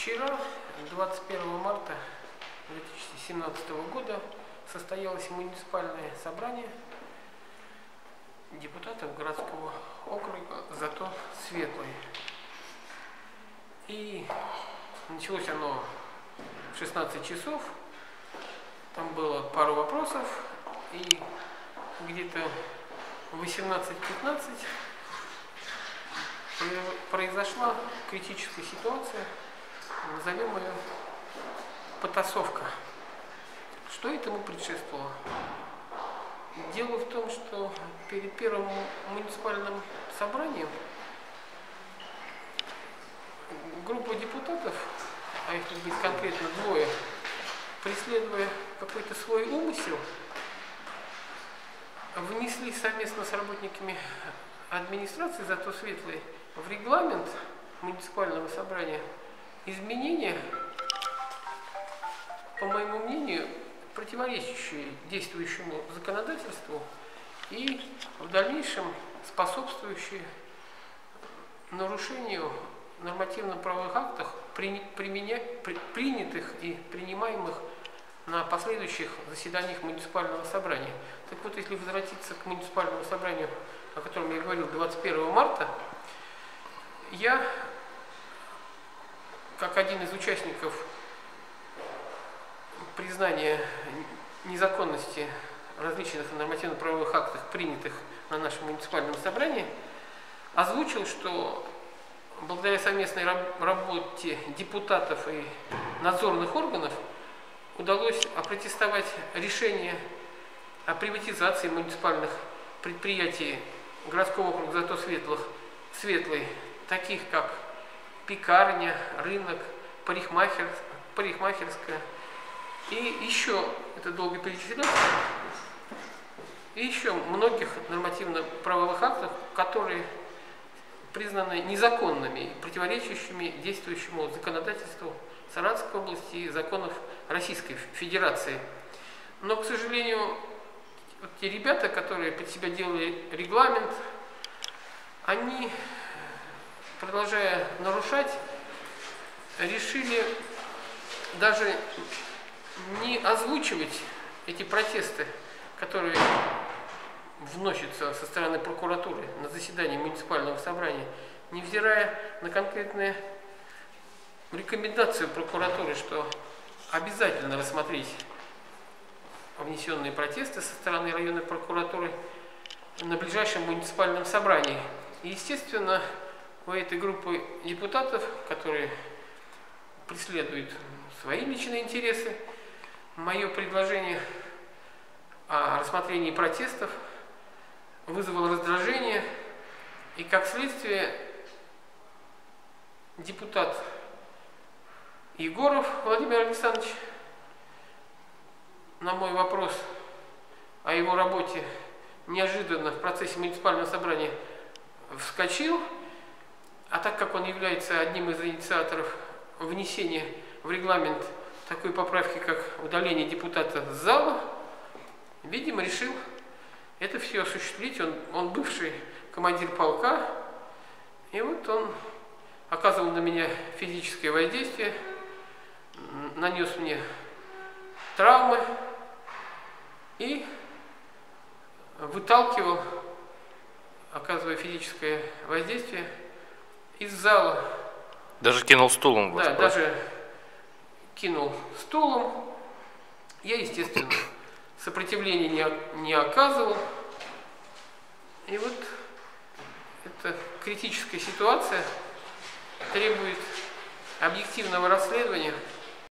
Вчера, 21 марта 2017 года, состоялось муниципальное собрание депутатов городского округа «Зато Светлый». И началось оно в 16 часов. Там было пару вопросов, и где-то в 18:15 произошла критическая ситуация, назовем ее потасовка. Что этому предшествовало? Дело в том, что перед первым муниципальным собранием группа депутатов, а их тут быть конкретно двое, преследуя какой-то свой умысел, внесли совместно с работниками администрации «Зато Светлый» в регламент муниципального собрания изменения, по моему мнению, противоречащие действующему законодательству и в дальнейшем способствующие нарушению нормативно-правовых актов, принятых и принимаемых на последующих заседаниях муниципального собрания. Так вот, если возвратиться к муниципальному собранию, о котором я говорил, 21 марта, я, как один из участников признания незаконности различных нормативно-правовых актов, принятых на нашем муниципальном собрании, озвучил, что благодаря совместной работе депутатов и надзорных органов удалось опротестовать решение о приватизации муниципальных предприятий городского округа «Зато Светлый», таких как пекарня, рынок, парикмахерская, и еще, это долго перечислять, и еще многих нормативно-правовых актов, которые признаны незаконными, противоречащими действующему законодательству Саратовской области и законов Российской Федерации. Но, к сожалению, вот те ребята, которые под себя делали регламент, они, продолжая нарушать, решили даже не озвучивать эти протесты, которые вносятся со стороны прокуратуры на заседании муниципального собрания, невзирая на конкретные рекомендации прокуратуры, что обязательно рассмотреть внесенные протесты со стороны районной прокуратуры на ближайшем муниципальном собрании. И, естественно, у этой группы депутатов, которые преследуют свои личные интересы, мое предложение о рассмотрении протестов вызвало раздражение, и, как следствие, депутат Егоров Владимир Александрович на мой вопрос о его работе неожиданно в процессе муниципального собрания вскочил, а так как он является одним из инициаторов внесения в регламент такой поправки, как удаление депутата с зала, видимо, решил это все осуществить. Он бывший командир полка, и вот он оказывал на меня физическое воздействие, нанес мне травмы и выталкивал, оказывая физическое воздействие, из зала. Даже кинул стулом вас? Да, даже кинул стулом. Я, естественно, сопротивления не оказывал. И вот эта критическая ситуация требует объективного расследования